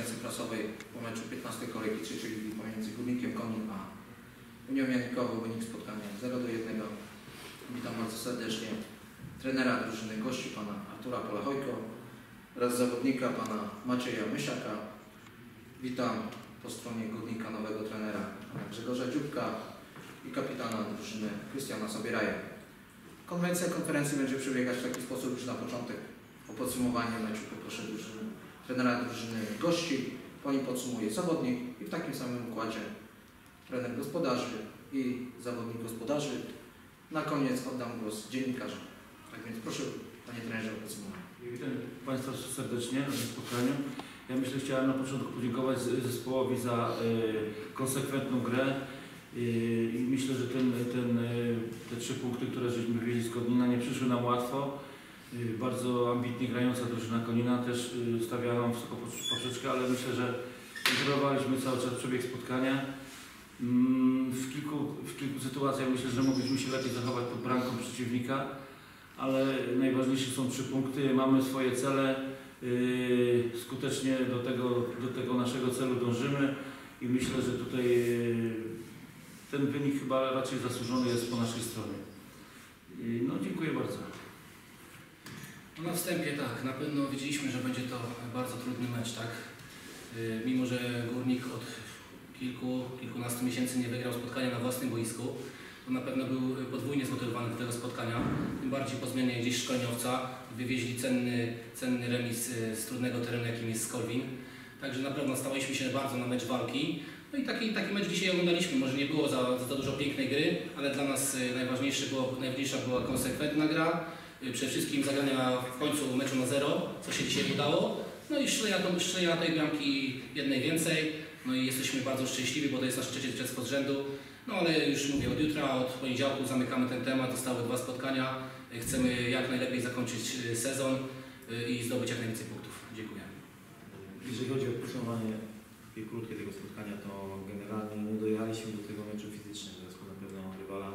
konferencji prasowej po meczu 15 kolejki trzeciej ligi pomiędzy Górnikiem Konin a Unią Janikową. Wynik spotkania 0-1. Witam bardzo serdecznie trenera drużyny gości, pana Artura Polachojko oraz zawodnika, pana Macieja Mysiaka. Witam po stronie Górnika nowego trenera pana Grzegorza Dziubka i kapitana drużyny Krystiana Sobieraja. Konwencja konferencji będzie przebiegać w taki sposób, że na początek o podsumowanie meczu poproszę trenera drużyny gości, po nim podsumuje zawodnik i w takim samym układzie trener gospodarzy i zawodnik gospodarzy. Na koniec oddam głos dziennikarzom. Tak więc proszę, panie trenerze, o podsumowanie. Witam Państwa serdecznie na tym spotkaniu. Ja myślę, że chciałem na początku podziękować zespołowi za konsekwentną grę i myślę, że te 3 punkty, które żeśmy wzięli z Konina, nie przyszły nam łatwo. Bardzo ambitnie grająca drużyna Konina też stawiała nam wysoko poprzeczkę, ale myślę, że kontrolowaliśmy cały czas przebieg spotkania. W kilku sytuacjach myślę, że mogliśmy się lepiej zachować pod bramką przeciwnika, ale najważniejsze są 3 punkty. Mamy swoje cele, skutecznie do tego naszego celu dążymy i myślę, że tutaj ten wynik chyba raczej zasłużony jest po naszej stronie. No, dziękuję bardzo. No, na wstępie tak, na pewno wiedzieliśmy, że będzie to bardzo trudny mecz, tak? Mimo że Górnik od kilkunastu miesięcy nie wygrał spotkania na własnym boisku, to na pewno był podwójnie zmotywowany do tego spotkania, tym bardziej po zmianie gdzieś szkoleniowca, wywieźli cenny remis z trudnego terenu, jakim jest Skolwin. Także na pewno stawaliśmy się bardzo na mecz walki. No i taki mecz dzisiaj oglądaliśmy. Może nie było za dużo pięknej gry, ale dla nas najważniejsza była konsekwentna gra. Przede wszystkim zagrania w końcu meczu na 0, co się dzisiaj udało. No i strzelenia tej bramki jednej więcej. No i jesteśmy bardzo szczęśliwi, bo to jest nasze 3. zwycięstwo z rzędu. No ale już mówię, od jutra, od poniedziałku zamykamy ten temat. Zostały 2 spotkania. Chcemy jak najlepiej zakończyć sezon i zdobyć jak najwięcej punktów. Dziękuję. Jeżeli chodzi o podsumowanie krótkie tego spotkania, to generalnie nie dojechaliśmy do tego meczu fizycznie. Zespół na pewno rywala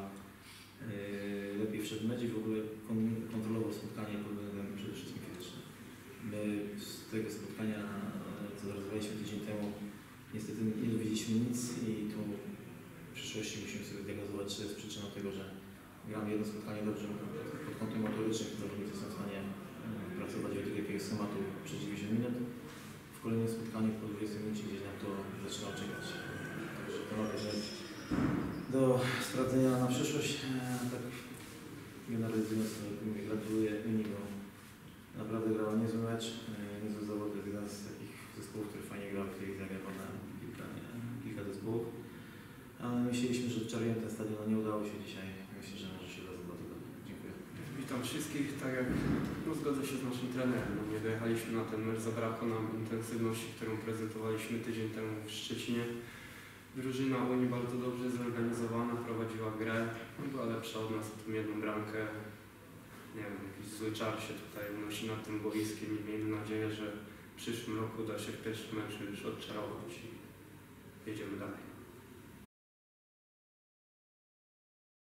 lepiej wszedł mecz i w ogóle kontrolował spotkanie pod względem przede wszystkim fizycznym. My z tego spotkania, co rozmawialiśmy tydzień temu, niestety nie dowiedzieliśmy nic i tu w przyszłości musimy sobie diagnozować, czy jest przyczyną tego, że gramy jedno spotkanie dobrze pod kątem motorycznym, zawodnicy są w stanie pracować według jakiegoś schematu przez 90 minut. W kolejnym spotkaniu po 20 minucie gdzieś nam to zaczyna czekać. Także to mamy rzecz do sprawdzenia na przyszłość. Tak generalizując, mówię, gratuluję Unii, bo naprawdę grała niezły mecz, niezły zawód, jeden z takich zespołów, który fajnie grał, który zagrał na kilka zespołów. Ale myśleliśmy, że czarujemy ten stadion, a nie udało się dzisiaj. Myślę, że może się uda to. Dziękuję. Witam wszystkich. Tak jak zgodzę się z naszym trenerem. No, nie dojechaliśmy na ten mecz, zabrakło nam intensywności, którą prezentowaliśmy tydzień temu w Szczecinie. Drużyna Unii bardzo dobrze zorganizowana, prowadziła grę, była lepsza od nas o tą jedną bramkę. Nie wiem, jakiś zły czar się tutaj unosi nad tym boiskiem i miejmy nadzieję, że w przyszłym roku uda się w pierwszym meczu już odczarować i jedziemy dalej.